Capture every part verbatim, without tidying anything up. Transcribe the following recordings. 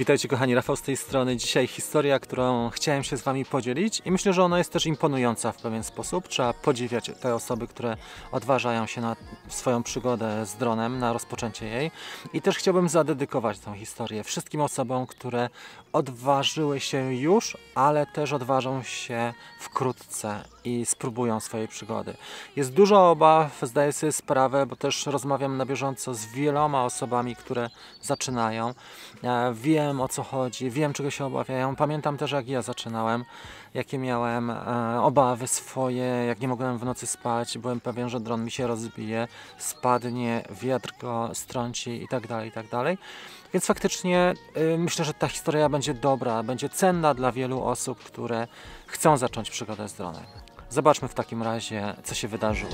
Witajcie kochani, Rafał z tej strony. Dzisiaj historia, którą chciałem się z Wami podzielić i myślę, że ona jest też imponująca w pewien sposób. Trzeba podziwiać te osoby, które odważają się na swoją przygodę z dronem, na rozpoczęcie jej. I też chciałbym zadedykować tę historię wszystkim osobom, które odważyły się już, ale też odważą się wkrótce i spróbują swojej przygody. Jest dużo obaw, zdaję sobie sprawę, bo też rozmawiam na bieżąco z wieloma osobami, które zaczynają. Wiem, o co chodzi, wiem, czego się obawiają. Pamiętam też, jak ja zaczynałem, jakie miałem e, obawy swoje, jak nie mogłem w nocy spać, byłem pewien, że dron mi się rozbije, spadnie, wiatr go strąci i tak dalej, i tak dalej. Więc faktycznie y, myślę, że ta historia będzie dobra, będzie cenna dla wielu osób, które chcą zacząć przygodę z dronem. Zobaczmy w takim razie, co się wydarzyło.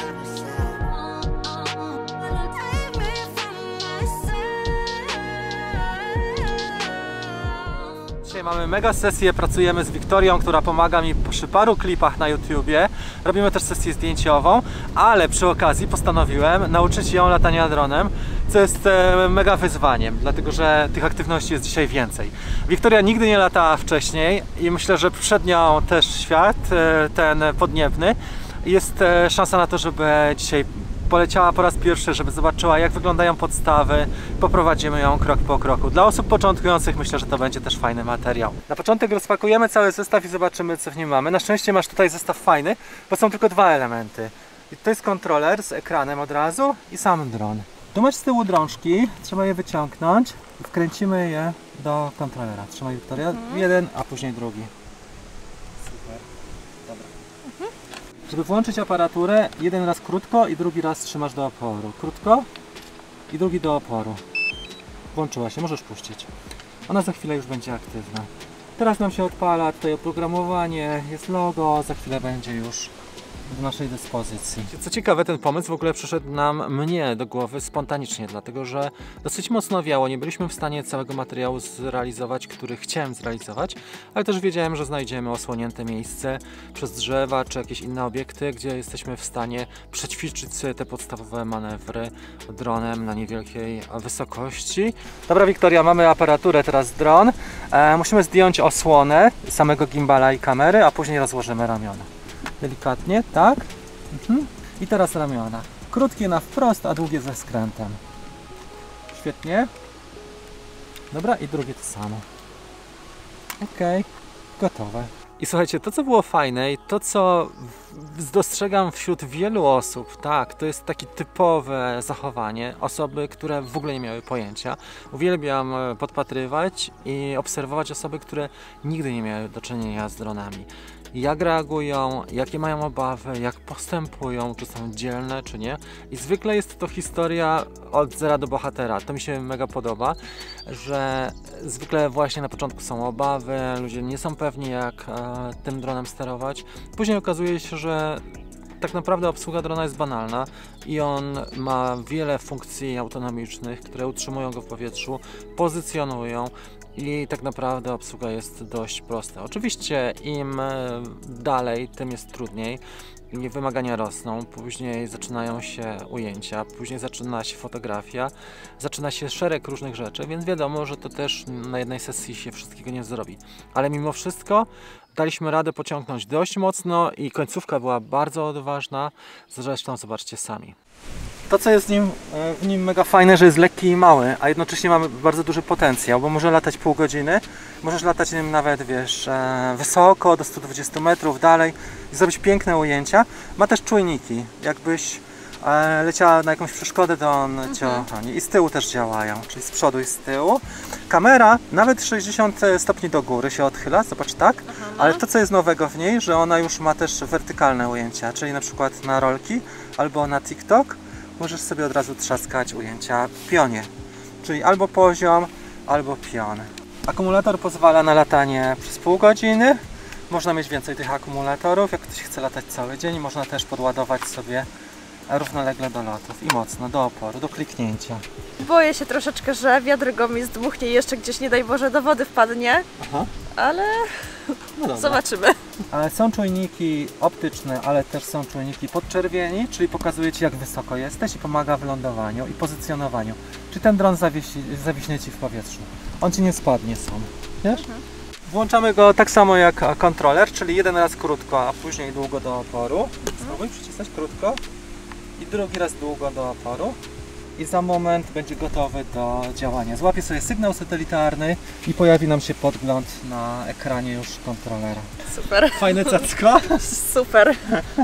Dzisiaj mamy mega sesję, pracujemy z Wiktorią, która pomaga mi przy paru klipach na YouTubie. Robimy też sesję zdjęciową, ale przy okazji postanowiłem nauczyć ją latania dronem, co jest e, mega wyzwaniem, dlatego że tych aktywności jest dzisiaj więcej. Wiktoria nigdy nie latała wcześniej i myślę, że przed nią też świat, e, ten podniebny. Jest e, szansa na to, żeby dzisiaj poleciała po raz pierwszy, żeby zobaczyła, jak wyglądają podstawy. Poprowadzimy ją krok po kroku. Dla osób początkujących myślę, że to będzie też fajny materiał. Na początek rozpakujemy cały zestaw i zobaczymy, co w nim mamy. Na szczęście masz tutaj zestaw fajny, bo są tylko dwa elementy. I to jest kontroler z ekranem od razu i sam dron. Tu masz z tyłu drążki, trzeba je wyciągnąć i wkręcimy je do kontrolera. Trzymaj, Wiktoria. Mhm. Jeden, a później drugi. Super. Dobra. Mhm. Żeby włączyć aparaturę, jeden raz krótko i drugi raz trzymasz do oporu. Krótko i drugi do oporu. Włączyła się, możesz puścić. Ona za chwilę już będzie aktywna. Teraz nam się odpala tutaj oprogramowanie, jest logo, za chwilę będzie już do naszej dyspozycji. Co ciekawe, ten pomysł w ogóle przyszedł nam, mnie do głowy spontanicznie, dlatego że dosyć mocno wiało, nie byliśmy w stanie całego materiału zrealizować, który chciałem zrealizować, ale też wiedziałem, że znajdziemy osłonięte miejsce przez drzewa czy jakieś inne obiekty, gdzie jesteśmy w stanie przećwiczyć sobie te podstawowe manewry dronem na niewielkiej wysokości. Dobra, Wiktoria, mamy aparaturę, teraz dron. E, musimy zdjąć osłonę samego gimbala i kamery, a później rozłożymy ramiona. Delikatnie, tak? Mhm. I teraz ramiona. Krótkie na wprost, a długie ze skrętem. Świetnie. Dobra, i drugie to samo. Ok, gotowe. I słuchajcie, to co było fajne i to co dostrzegam wśród wielu osób, tak, to jest takie typowe zachowanie, osoby, które w ogóle nie miały pojęcia. Uwielbiam podpatrywać i obserwować osoby, które nigdy nie miały do czynienia z dronami. Jak reagują, jakie mają obawy, jak postępują, czy są dzielne, czy nie. I zwykle jest to historia od zera do bohatera. To mi się mega podoba, że zwykle właśnie na początku są obawy, ludzie nie są pewni, jak e, tym dronem sterować. Później okazuje się, że tak naprawdę obsługa drona jest banalna i on ma wiele funkcji autonomicznych, które utrzymują go w powietrzu, pozycjonują. I tak naprawdę obsługa jest dość prosta. Oczywiście im dalej, tym jest trudniej. I wymagania rosną, później zaczynają się ujęcia, później zaczyna się fotografia, zaczyna się szereg różnych rzeczy, więc wiadomo, że to też na jednej sesji się wszystkiego nie zrobi. Ale mimo wszystko daliśmy radę pociągnąć dość mocno i końcówka była bardzo odważna, zresztą zobaczcie sami. To, co jest w nim, w nim mega fajne, że jest lekki i mały, a jednocześnie mamy bardzo duży potencjał, bo może latać pół godziny, możesz latać nim nawet, wiesz, wysoko, do stu dwudziestu metrów, dalej i zrobić piękne ujęcia. Ma też czujniki, jakbyś leciała na jakąś przeszkodę, to on cię ochroni. I z tyłu też działają, czyli z przodu i z tyłu. Kamera nawet sześćdziesiąt stopni do góry się odchyla, zobacz, tak, Aha. ale to, co jest nowego w niej, że ona już ma też wertykalne ujęcia, czyli na przykład na rolki albo na TikTok możesz sobie od razu trzaskać ujęcia w pionie, czyli albo poziom, albo pion. Akumulator pozwala na latanie przez pół godziny. Można mieć więcej tych akumulatorów, jak ktoś chce latać cały dzień. Można też podładować sobie równolegle do lotów i mocno, do oporu, do kliknięcia. Boję się troszeczkę, że wiatr go mi zdmuchnie i jeszcze gdzieś, nie daj Boże, do wody wpadnie. Aha. Ale No zobaczymy. Ale są czujniki optyczne, ale też są czujniki podczerwieni, czyli pokazuje Ci, jak wysoko jesteś i pomaga w lądowaniu i pozycjonowaniu. Czy ten dron zawiesi, zawiśnie Ci w powietrzu. On Ci nie spadnie sam, wiesz? Mhm. Włączamy go tak samo jak kontroler, czyli jeden raz krótko, a później długo do oporu. Spróbuj przycisnąć krótko i drugi raz długo do oporu. I za moment będzie gotowy do działania. Złapie sobie sygnał satelitarny i pojawi nam się podgląd na ekranie już kontrolera. Super. Fajne cacko. Super.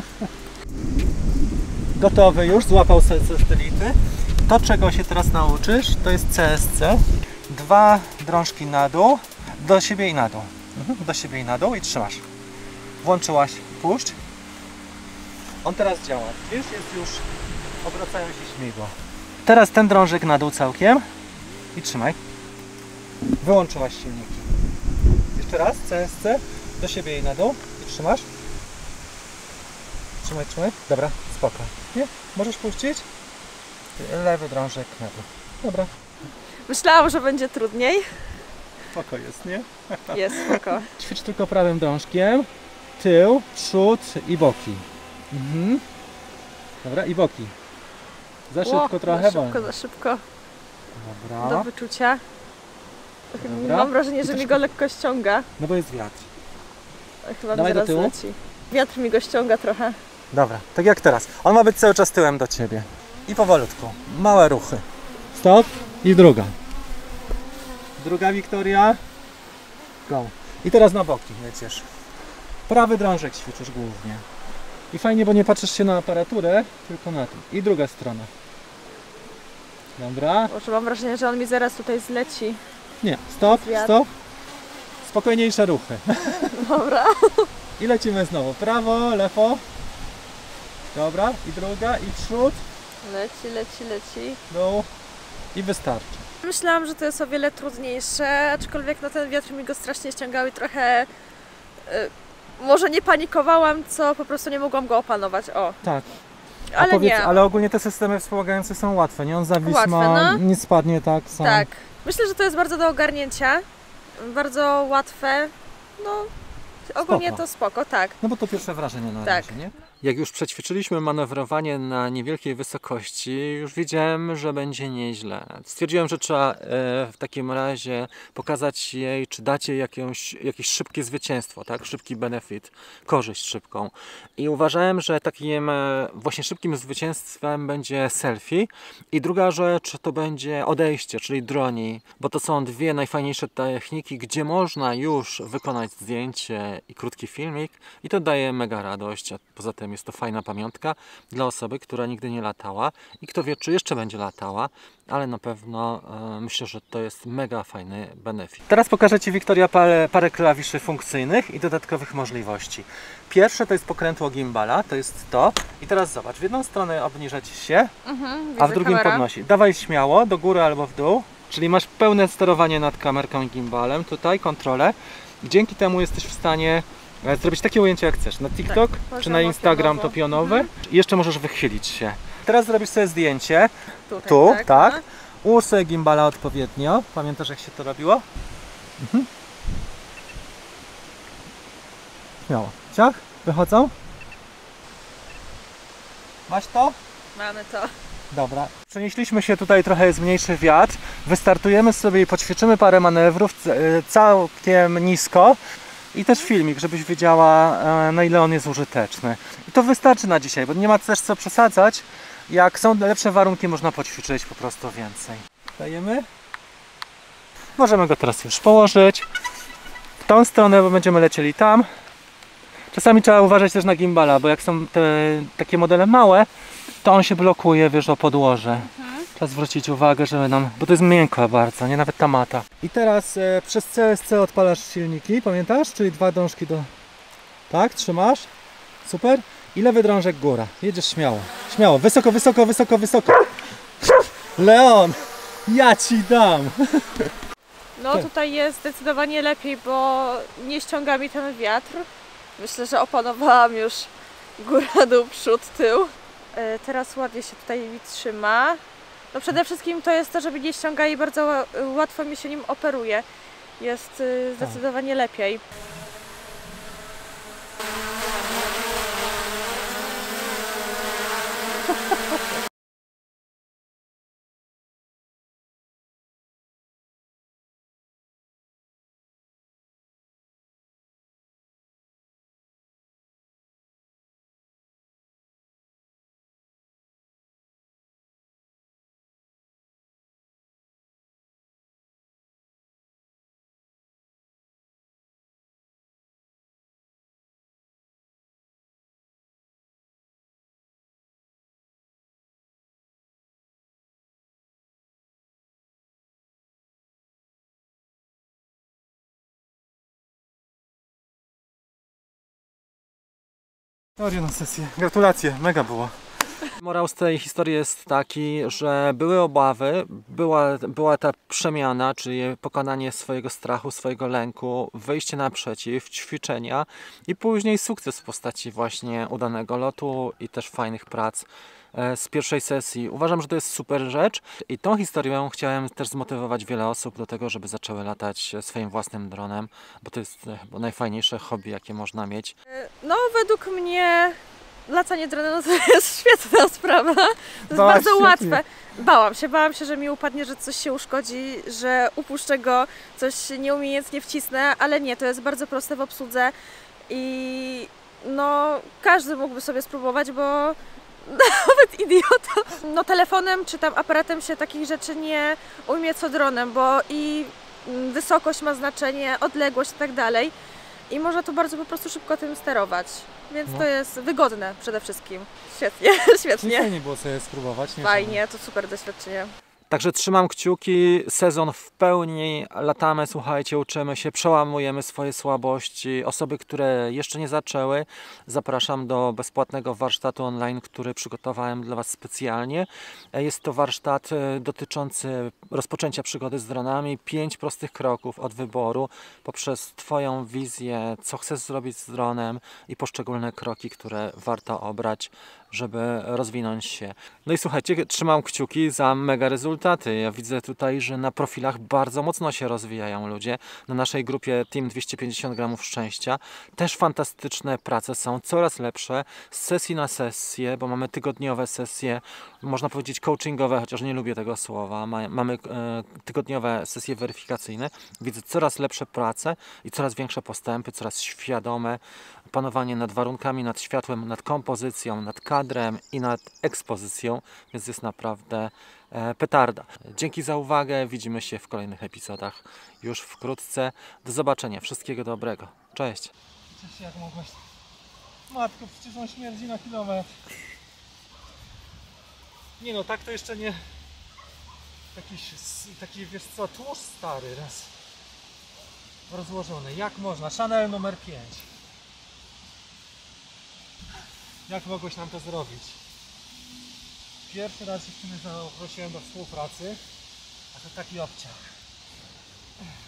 Gotowy już, złapał sobie satelity. To, czego się teraz nauczysz, to jest C S C. Dwa drążki na dół, do siebie i na dół. Mhm. Do siebie i na dół i trzymasz. Włączyłaś, puść. On teraz działa. Wiesz, jest już, obracają się śmigła. Teraz ten drążek na dół całkiem i trzymaj. Wyłączyłaś silniki. Jeszcze raz, C S C, do siebie i na dół i trzymasz. Trzymaj, trzymaj. Dobra, spoko. Nie? Możesz puścić? Lewy drążek na dół. Dobra. Myślałam, że będzie trudniej. Spoko jest, nie? Jest spoko. Ćwicz tylko prawym drążkiem. Tył, przód i boki. Mhm. Dobra, i boki. Za szybko o, trochę. Za szybko, za szybko. Dobra. Do wyczucia. Dobra. Mam wrażenie, że troszkę... mi go lekko ściąga. No bo jest wiatr. Chyba Dawaj mi zaraz do tyłu. leci. Wiatr mi go ściąga trochę. Dobra, tak jak teraz. On ma być cały czas tyłem do Ciebie. I powolutku. Małe ruchy. Stop. I druga. Druga Wiktoria. Go. I teraz na boki lecisz. Prawy drążek ćwiczysz głównie. I fajnie, bo nie patrzysz się na aparaturę, tylko na to. I druga strona. Dobra. Może mam wrażenie, że on mi zaraz tutaj zleci. Nie, stop, Wiatr. stop. Spokojniejsze ruchy. Dobra. I lecimy znowu. Prawo, lewo. Dobra. I druga, i przód. Leci, leci, leci. Dół. I wystarczy. Myślałam, że to jest o wiele trudniejsze, aczkolwiek no ten wiatr mi go strasznie ściągał i trochę... Y, może nie panikowałam, co po prostu nie mogłam go opanować. O. Tak. A Ale powiedz, nie. ale ogólnie te systemy wspomagające są łatwe, nie? On zawisł, Łatwe, ma, no. nie spadnie tak sam. Tak. Myślę, że to jest bardzo do ogarnięcia. Bardzo łatwe. No, ogólnie Spoko. to spoko, tak. No bo to pierwsze wrażenie na Tak. razie, nie? Jak już przećwiczyliśmy manewrowanie na niewielkiej wysokości, już wiedziałem, że będzie nieźle. Stwierdziłem, że trzeba e, w takim razie pokazać jej, czy dać jej jakieś, jakieś szybkie zwycięstwo, tak? Szybki benefit, korzyść szybką. I uważałem, że takim e, właśnie szybkim zwycięstwem będzie selfie. I druga rzecz to będzie odejście, czyli droni, bo to są dwie najfajniejsze techniki, gdzie można już wykonać zdjęcie i krótki filmik i to daje mega radość, a poza tym jest to fajna pamiątka dla osoby, która nigdy nie latała i kto wie, czy jeszcze będzie latała, ale na pewno e, myślę, że to jest mega fajny benefit. Teraz pokażę Ci, Wiktoria, parę, parę klawiszy funkcyjnych i dodatkowych możliwości. Pierwsze to jest pokrętło gimbala, to jest to. I teraz zobacz, w jedną stronę obniża Ci się, Mhm, a w drugim kamera. podnosi. Dawaj śmiało, do góry albo w dół, czyli masz pełne sterowanie nad kamerką i gimbalem, tutaj kontrolę. Dzięki temu jesteś w stanie zrobić takie ujęcie jak chcesz, na TikTok Tak, czy na Instagram pionowo. to pionowe Mhm. i jeszcze możesz wychylić się. Teraz zrobisz sobie zdjęcie, Tutaj, tu, tak. tak, no. ułóż sobie gimbala odpowiednio, pamiętasz jak się to robiło? Mhm. Śmiało, ciach, wychodzą? Masz to? Mamy to. Dobra. Przenieśliśmy się tutaj, trochę jest mniejszy wiatr, wystartujemy sobie i poćwiczymy parę manewrów całkiem nisko. I też filmik, żebyś wiedziała, na ile on jest użyteczny. I to wystarczy na dzisiaj, bo nie ma też co przesadzać. Jak są lepsze warunki, można poćwiczyć po prostu więcej. Dajemy. Możemy go teraz już położyć w tą stronę, bo będziemy lecieli tam. Czasami trzeba uważać też na gimbala, bo jak są te takie modele małe, to on się blokuje, wiesz, o podłoże. Trzeba zwrócić uwagę, żeby nam, bo to jest miękko bardzo, nie nawet ta mata. I teraz e, przez C S C odpalasz silniki, pamiętasz? Czyli dwa drążki do... Tak, trzymasz. Super. I lewy drążek góra. Jedziesz śmiało. Śmiało. Wysoko, wysoko, wysoko, wysoko. Leon! Ja Ci dam! No tutaj jest zdecydowanie lepiej, bo nie ściąga mi ten wiatr. Myślę, że opanowałam już góra, dół, przód, tył. Teraz ładnie się tutaj mi trzyma. No przede wszystkim to jest to, że mnie nie ściąga i bardzo łatwo mi się nim operuje. Jest zdecydowanie lepiej. Teorię na sesję. Gratulacje, mega było. Morał z tej historii jest taki, że były obawy, była, była ta przemiana, czyli pokonanie swojego strachu, swojego lęku, wyjście naprzeciw, ćwiczenia i później sukces w postaci właśnie udanego lotu i też fajnych prac z pierwszej sesji. Uważam, że to jest super rzecz i tą historią chciałem też zmotywować wiele osób do tego, żeby zaczęły latać swoim własnym dronem, bo to jest chyba najfajniejsze hobby, jakie można mieć. No według mnie latanie dronem to jest świetna sprawa. To jest Bałaś bardzo się, łatwe. Bałam się, bałam się, że mi upadnie, że coś się uszkodzi, że upuszczę go, coś nieumiejętnie wcisnę, ale nie, to jest bardzo proste w obsłudze i no każdy mógłby sobie spróbować, bo nawet idiota. No telefonem czy tam aparatem się takich rzeczy nie ujmie co dronem, bo i wysokość ma znaczenie, odległość i tak dalej. I można to bardzo po prostu szybko tym sterować. Więc no. To jest wygodne przede wszystkim. Świetnie, świetnie. Fajnie było sobie spróbować. Nie Fajnie, to super doświadczenie. Także trzymam kciuki, sezon w pełni, latamy, słuchajcie, uczymy się, przełamujemy swoje słabości. Osoby, które jeszcze nie zaczęły, zapraszam do bezpłatnego warsztatu online, który przygotowałem dla Was specjalnie. Jest to warsztat dotyczący rozpoczęcia przygody z dronami. Pięć prostych kroków od wyboru poprzez Twoją wizję, co chcesz zrobić z dronem i poszczególne kroki, które warto obrać, żeby rozwinąć się. No i słuchajcie, trzymam kciuki za mega rezultaty. Ja widzę tutaj, że na profilach bardzo mocno się rozwijają ludzie. Na naszej grupie Team dwieście pięćdziesiąt gramów szczęścia też fantastyczne prace są, coraz lepsze, z sesji na sesję, bo mamy tygodniowe sesje, można powiedzieć coachingowe, chociaż nie lubię tego słowa. Mamy e, tygodniowe sesje weryfikacyjne. Widzę coraz lepsze prace i coraz większe postępy, coraz świadome panowanie nad warunkami, nad światłem, nad kompozycją, nad kadrem i nad ekspozycją, więc jest naprawdę e, petarda. Dzięki za uwagę, widzimy się w kolejnych epizodach już wkrótce. Do zobaczenia, wszystkiego dobrego. Cześć! Cześć, jak mogłeś? Matko, przecież on śmierdzi na kilometr. Nie no, tak to jeszcze nie... Taki, taki wiesz co, tłuszcz stary raz rozłożony. Jak można? Chanel numer pięć. Jak mogłeś nam to zrobić? Pierwszy raz dziewczyny zaprosiłem do współpracy, a to taki obciach.